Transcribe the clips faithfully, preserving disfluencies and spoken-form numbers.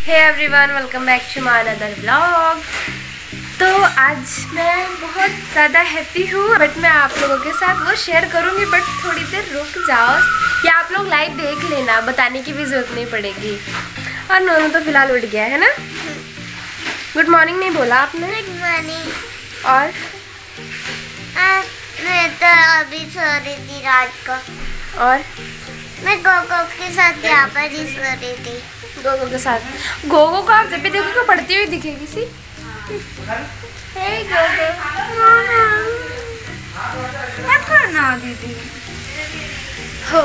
Hey everyone, welcome back to my another vlog. तो आज मैं बहुत ज़्यादा हैप्पी हूँ, बट मैं आप लोगों के साथ वो शेयर करूँगी, बट थोड़ी देर रुक जाओ या आप लोग लाइव देख लेना, बताने की भी ज़रूरत नहीं पड़ेगी। और नोनू तो फिलहाल उठ गया है ना। गुड मॉर्निंग नहीं बोला आपने? Good morning. और आ, मैं तो अभी सो रही थी रात को। और मैं गोगो के साथ यहाँ पर ही सो रही थी। गोगो के साथ? गोगो को आप जब भी देखो तो पढ़ती हुई दिखेगी सी। हे गोगो, क्या करना दीदी हो?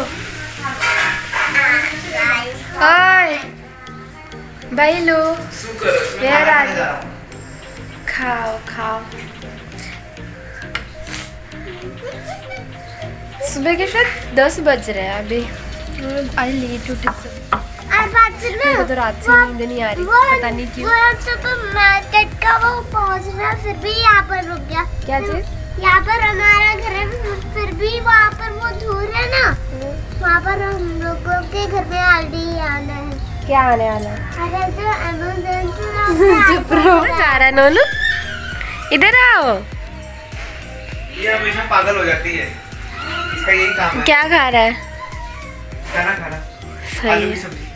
हाय भाई लो, वेयर आर यू? खाओ खाओ। सुबह के शायद दस बज रहे हैं अभी। आई लेट उठी मेरे तो रात से नींद नहीं आ रही, पता नहीं क्यों। वो मार्केट का वो पहुंचना फिर भी यहाँ पर रुक गया। क्या चीज? यहाँ पर हमारा घर है, फिर भी वहाँ पर वो धूल है ना, वहाँ पर हम लोगों के घर में ऑलरेडी आना है। क्या आने वाला है? अरे तो अमेज़न चुप रहो, जा रहा है नोनू, इधर आओ। ये हमेशा पागल हो जाती है, इसका यही काम है। क्या खा रहा है? खाना खाना सही आलू है। की सब्जी।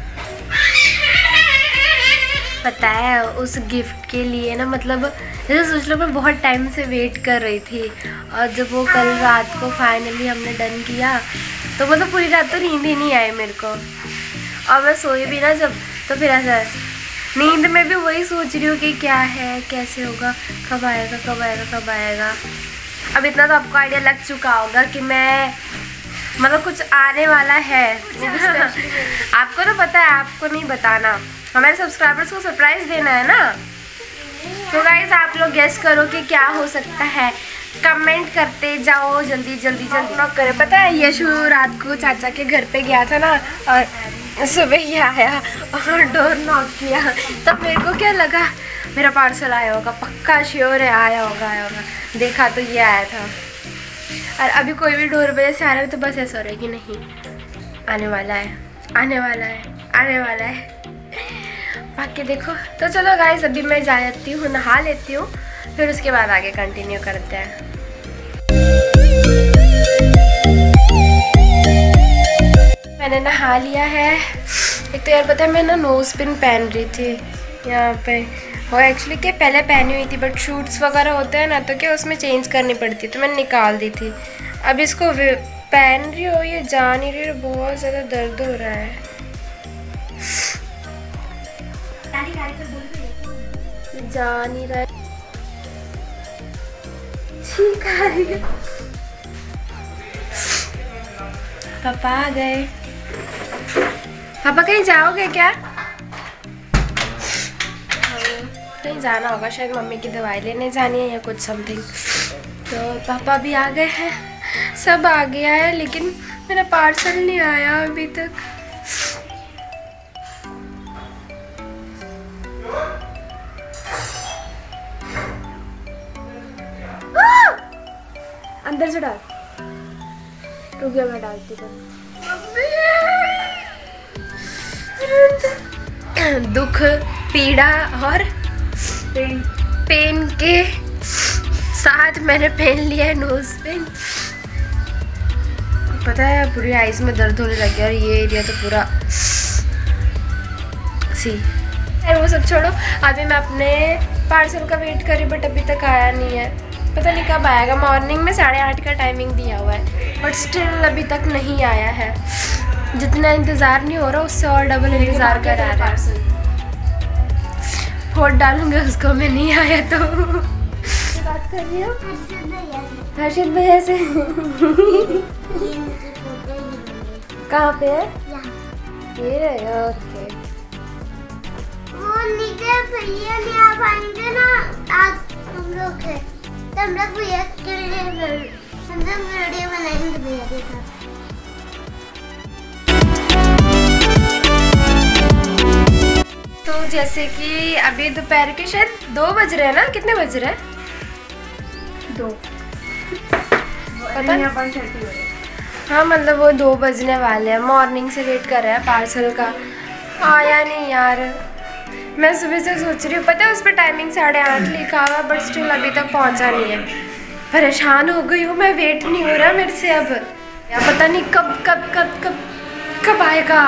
पता है उस गिफ्ट के लिए ना, मतलब जैसे सोच लो मैं बहुत टाइम से वेट कर रही थी, और जब वो कल रात को फाइनली हमने डन किया तो मतलब पूरी रात तो नींद ही नहीं आई मेरे को। और मैं सोई भी ना जब, तो फिर ऐसा नींद में भी वही सोच रही हूँ कि क्या है, कैसे होगा, कब आएगा कब आएगा कब आएगा। अब इतना तो आपको आइडिया लग चुका होगा कि मैं मतलब कुछ आने वाला है। आपको तो पता है, आपको नहीं बताना, हमारे सब्सक्राइबर्स को सरप्राइज देना है ना। तो गाइस आप लोग गेस करो कि क्या हो सकता है, कमेंट करते जाओ जल्दी जल्दी जल्दी नॉक करें। पता है यशु रात को चाचा के घर पे गया था ना, और सुबह ही आया और डोर नॉक किया, तब मेरे को क्या लगा मेरा पार्सल आया होगा, पक्का श्योर है आया होगा आया होगा। देखा तो ये आया था। और अभी कोई भी डोर बजे से आ रहा है तो बस ऐसा हो रहा है कि नहीं आने वाला है आने वाला है आने वाला है। बाकी देखो तो चलो गाइस, अभी मैं जाती हूँ, नहा लेती हूँ, फिर उसके बाद आगे कंटिन्यू करते हैं। मैंने नहा लिया है। एक तो यार पता है मैं ना नोज पिन पहन रही थी यहाँ पे, वो एक्चुअली क्या पहले पहनी हुई थी, बट शूट्स वगैरह होते हैं ना तो क्या उसमें चेंज करनी पड़ती है, तो मैंने निकाल दी थी। अब इसको पहन रही हो, ये जा नहीं रही, बहुत ज़्यादा दर्द हो रहा है। जा नहीं रहा है, ठीक आ रही है। पापा आ गए। पापा कहीं जाओगे क्या? कहीं जाना होगा शायद, मम्मी की दवाई लेने जानी है या कुछ समथिंग। तो पापा भी आ गए हैं, सब आ गया है, लेकिन मेरा पार्सल नहीं आया अभी तक। अंदर से डाल, रुक गया मैं डालती हूँ। दुख पीड़ा और पेन पेन के साथ मैंने पहन लिया है नोज पिन। पता है पूरी आईज में दर्द होने लग गया, और ये एरिया तो पूरा सी। वो सब छोड़ो, अभी मैं अपने पार्सल का वेट कर रही, बट अभी तक आया नहीं है, पता नहीं कब आएगा। मॉर्निंग में साढ़े आठ का टाइमिंग दिया हुआ है, बट स्टिल अभी तक नहीं आया है। जितना इंतज़ार नहीं हो रहा उससे और डबल इंतज़ार कर रहा है। फोट डालूंगे उसको, मैं नहीं आया तो। बात कर रही हो हर्षित भैया से? कहाँ पे है? ये रहे, ओके। वो नीचे भैया नहीं आ पाएंगे ना आज हम लोग है, तो हम लोग भैया के लिए हम लोग वीडियो बनाएंगे भैया के साथ। तो जैसे कि अभी दोपहर के शायद दो बज रहे हैं ना, कितने बज रहे हैं? दो पता नहीं। हाँ मतलब वो दो बजने वाले हैं। मॉर्निंग से वेट कर रहे हैं पार्सल का, आया नहीं यार। मैं सुबह से सोच रही हूँ, पता है उस पर टाइमिंग साढ़े आठ लिखा हुआ, बट स्टिल अभी तक पहुँचा नहीं है। परेशान हो गई हूँ मैं, वेट नहीं हो रहा मेरे से अब। या पता नहीं कब कब कब कब कब आएगा।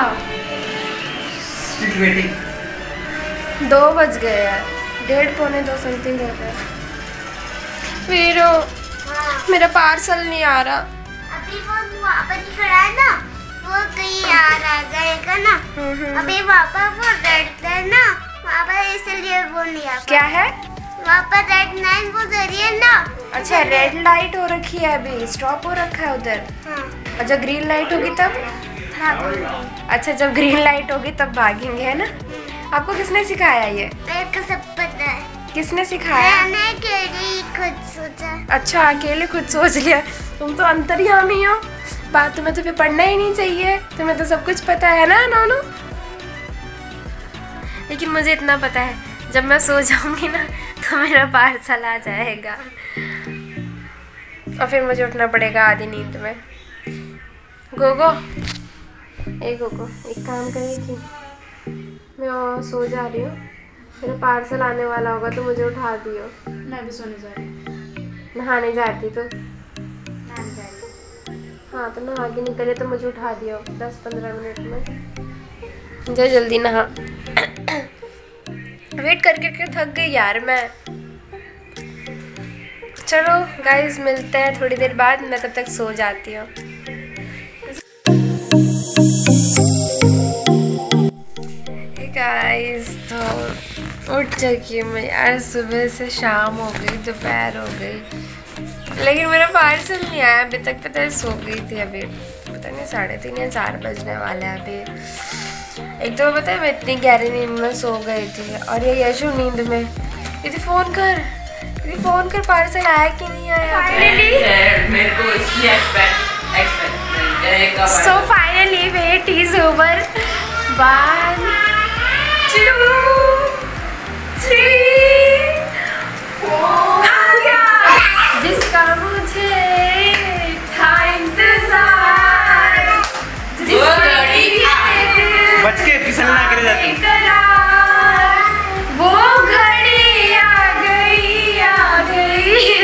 दो बज गए यार, डेढ़ पौने दो समथिंग हो गया। फिर मेरा पार्सल नहीं आ रहा। अभी वो वहाँ पर ही खड़ा है ना, वो कहीं आ रहा जाएगा ना। अभी वहाँ पर वो रेड है ना, वहाँ पर इसलिए वो नहीं आ। क्या है वहाँ पर रेड लाइन वो जरिए है ना। अच्छा, रेड लाइट हो रखी है, अभी स्टॉप हो रखा है उधर। हाँ। और जब ग्रीन लाइट होगी तब? अच्छा, जब ग्रीन लाइट होगी तब भागेंगे, है ना? आपको किसने सिखाया ये? मेरे को सब पता है। किसने सिखाया? मैंने अकेले खुद सोचा। अच्छा, अकेले खुद सोच लिया। तुम तो अंतर्यामी हो। बात तुम्हें तो फिर पढ़ना ही नहीं चाहिए, तुम्हें तो सब कुछ पता है ना नोनू। लेकिन मुझे इतना पता है, जब मैं सो जाऊंगी ना तो मेरा पार्सल आ जाएगा और फिर मुझे उठना पड़ेगा आधी नींद में। गोगो, ए गोगो, एक काम करेगी, मैं सो जा रही हूँ, मेरा पार्सल आने वाला होगा तो मुझे उठा दियो। मैं भी सोने जा रही हूँ। नहाने जाती तो? नहाने जा रही हूँ। हाँ, तो नहा के निकले तो मुझे उठा दियो दस पंद्रह मिनट में। जा जल्दी नहा। वेट कर करके थक गई यार मैं। चलो गाइस, मिलते हैं थोड़ी देर बाद, मैं तब तक सो जाती हूँ। गाइस, तो उठ चुकी हूँ मैं यार, सुबह से शाम हो गई, दोपहर हो गई, लेकिन मेरा पार्सल नहीं आया अभी तक। पता है सो गई थी अभी, पता नहीं साढ़े तीन या चार बजने वाले हैं अभी। एक तो पता है मैं इतनी गहरी नींद में सो गई थी, और ये यशु नींद में। यदि फ़ोन कर, यदि फ़ोन कर, पार्सल आया कि नहीं आया? So finally wait is over. One two three, आ गया जिसका मुझे था इंतजार, बच के फिसलना गिर जाती। वो घड़ी आ गई, आ गई।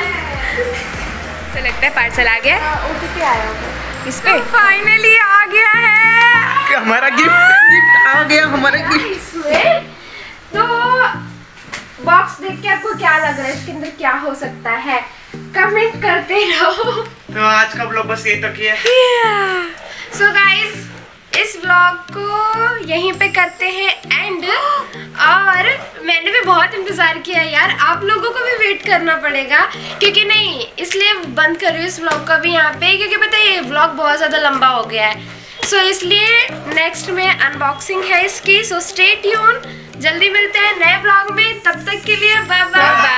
तो लगता है पार्सल आ गया। ओटीपी आया होगा इस पे। फाइनली आ गया है हमारा गिफ्ट, गिफ्ट आ गया हमारा गिफ्ट। इसमें तो बॉक्स देख के आपको क्या लग रहा है, इसके अंदर क्या हो सकता है, कमेंट करते रहो। तो आज का ब्लॉग बस यही तक ही है। सो गाइस, इस व्लॉग को यहीं पे करते हैं एंड। और मैंने भी बहुत इंतज़ार किया यार, आप लोगों को भी वेट करना पड़ेगा, क्योंकि नहीं इसलिए बंद कर रही हूँ इस व्लॉग का भी यहाँ पे, क्योंकि पता है ये व्लॉग बहुत ज़्यादा लंबा हो गया है। सो so, इसलिए नेक्स्ट में अनबॉक्सिंग है इसकी। सो स्टे ट्यून, जल्दी मिलते हैं नए व्लॉग में, तब तक के लिए बाय बाय।